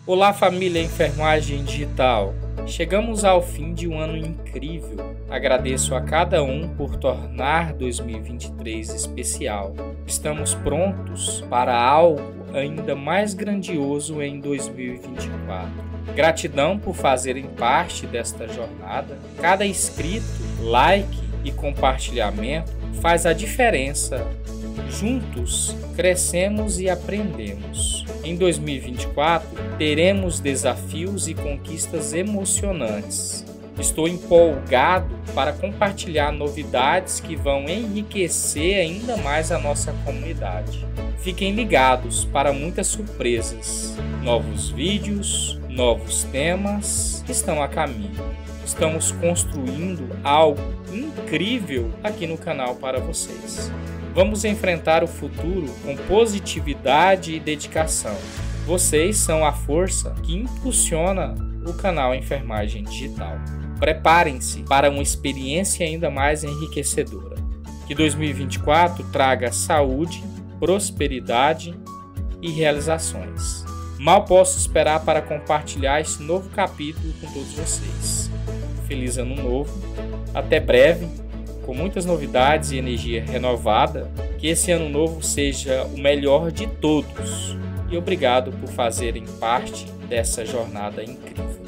Olá, família Enfermagem Digital! Chegamos ao fim de um ano incrível. Agradeço a cada um por tornar 2023 especial. Estamos prontos para algo ainda mais grandioso em 2024. Gratidão por fazerem parte desta jornada. Cada inscrito, like e compartilhamento faz a diferença. Juntos, crescemos e aprendemos. Em 2024, teremos desafios e conquistas emocionantes. Estou empolgado para compartilhar novidades que vão enriquecer ainda mais a nossa comunidade. Fiquem ligados para muitas surpresas. Novos vídeos, novos temas estão a caminho. Estamos construindo algo incrível aqui no canal para vocês. Vamos enfrentar o futuro com positividade e dedicação. Vocês são a força que impulsiona o canal Enfermagem Digital. Preparem-se para uma experiência ainda mais enriquecedora. Que 2024 traga saúde, prosperidade e realizações. Mal posso esperar para compartilhar esse novo capítulo com todos vocês. Feliz Ano Novo, até breve, com muitas novidades e energia renovada, que esse ano novo seja o melhor de todos. E obrigado por fazerem parte dessa jornada incrível.